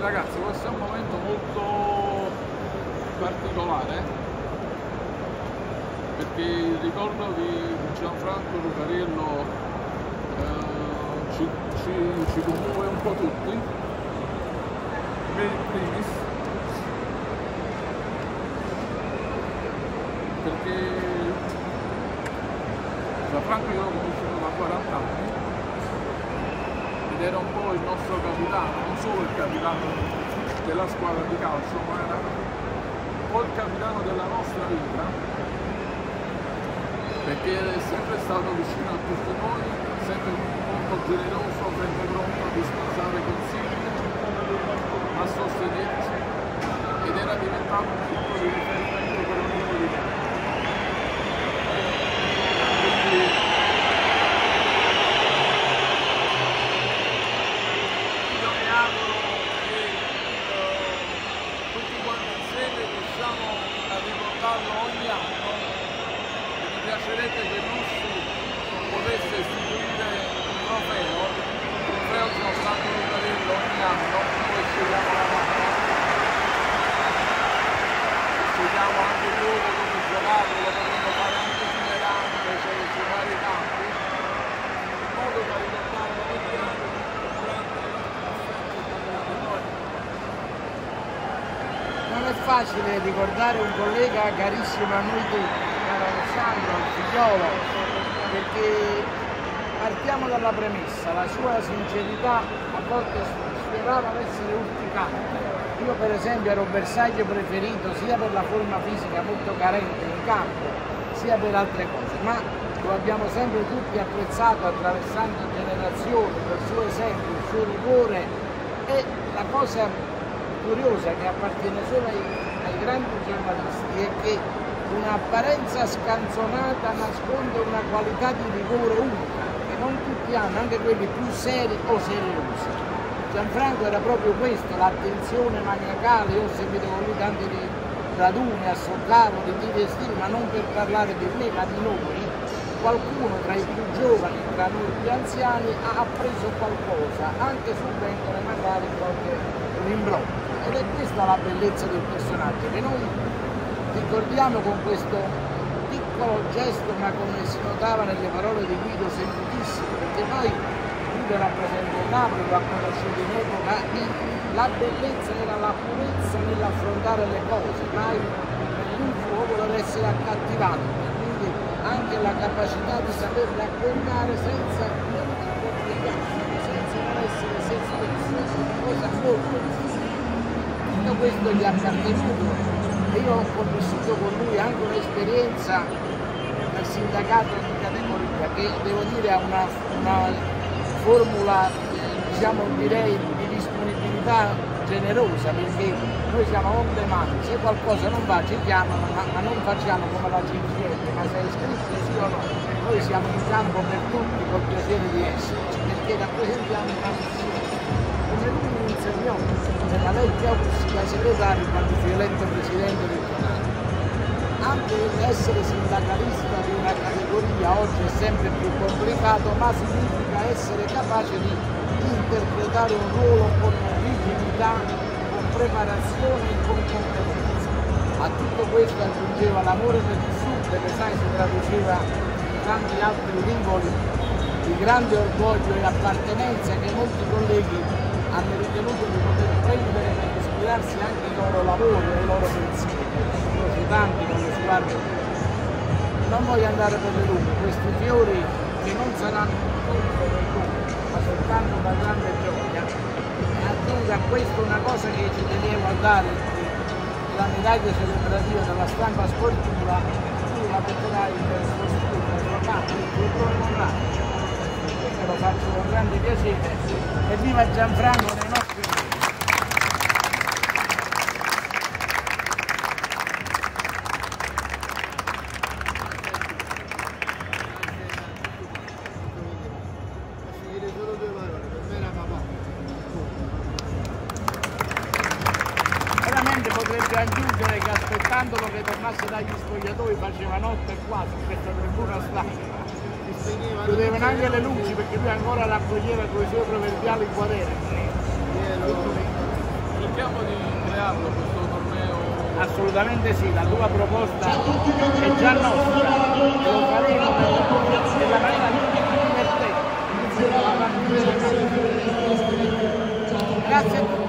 Ragazzi, questo è un momento molto particolare perché il ricordo di Gianfranco Lucariello ci commuove un po' tutti, me in primis, perché Gianfranco io l'ho conosciuto da 40 anni ed era un po' il nostro capitano, non solo il capitano della squadra di calcio, ma era un po' il capitano della nostra vita, perché è sempre stato vicino a tutti noi, sempre molto generoso, sempre pronto a dispensare consigli, a sostenerci, ed era diventato un punto di riferimento per ognuno di noi. Quindi, io mi auguro che tutti quanti insieme riusciamo a ricordarlo ogni anno. Mi piacerebbe che Russi potesse istituire un trofeo Gianfranco Lucariello ogni anno, noi scegliamo la mappa, scegliamo anche il luogo dove giocare, lo potremmo fare anche itinerante, cioè su vari campi, in modo da ricordarlo ogni anno un grande affetto per noi. Non è facile ricordare un collega carissimo a noi tutti, caro Alessandro, figliolo, perché partiamo dalla premessa, la sua sincerità a volte sfiorava l'essere urticante. Io per esempio ero bersaglio preferito sia per la forma fisica molto carente in campo, sia per altre cose, ma lo abbiamo sempre tutti apprezzato attraversando generazioni, per il suo esempio, il suo rigore, e la cosa curiosa che appartiene solo ai grandi giornalisti è che un'apparenza scanzonata nasconde una qualità di rigore unica che non tutti hanno, anche quelli più seri o seriosi. Gianfranco era proprio questo, l'attenzione maniacale. Io ho seguito con lui tanti raduni a Soccavo, di tiri estivi, ma non per parlare di me ma di noi. Qualcuno tra i più giovani, tra noi più anziani, ha appreso qualcosa, anche subendone magari qualche rimbrotto. Ed è questa la bellezza del personaggio, che noi ricordiamo con questo piccolo gesto, ma come si notava nelle parole di Guido, semplicissimo, perché noi Guido rappresenta il Napoli, lo ha conosciuto in epoca, la bellezza era la purezza nell'affrontare le cose, mai nell'ultimo voler essere accattivato, quindi anche la capacità di saper raccontare senza complicazioni, senza non essere se stesso, una cosa molto difficile. Tutto questo gli è appartenuto e io ho vissuto con lui anche un'esperienza del sindacato di categoria che devo dire ha una formula, diciamo, direi di disponibilità generosa, perché noi siamo on demand, se qualcosa non va ci chiamano, ma non facciamo come la CGL, ma sei iscritto sì o no, noi siamo in campo per tutti col piacere di esserci, perché rappresentiamo una missione, come lui mi insegnò nella legge Augustina da segretario quando fu eletto presidente regionale. Anche essere sindacalista di una categoria oggi è sempre più complicato, ma significa essere capace di interpretare un ruolo con rigidità, con preparazione e con competenza. A tutto questo aggiungeva l'amore per il Sud, che sai si traduceva in tanti altri rivoli di grande orgoglio e appartenenza che molti colleghi hanno ritenuto di poter prendere per ispirarsi anche ai loro lavori e ai loro pensieri. Tanti con lo sguardo. Non voglio andare per le lunghe, questi fiori che non saranno un colpo per lui, ma soltanto una grande gioia. E aggiungo a questo una cosa che ci tenevo a dare, la medaglia celebrativa della stampa sportiva, tu la metterai nel suo studio, nel suo campo, il tuo programma. Quindi lo faccio con grande piacere. E viva Gianfranco nei nostri giorni. Potrebbe aggiungere che aspettandolo che tornasse dagli spogliatoi faceva notte qua su questa tribuna stampa, chiudevano anche le luci perché lui ancora raccoglieva con i suoi proverbiali quaderni. rifarlo questo torneo? Assolutamente sì, la tua proposta è già nostra e lo faremo nella maniera più divertente. Grazie a tutti.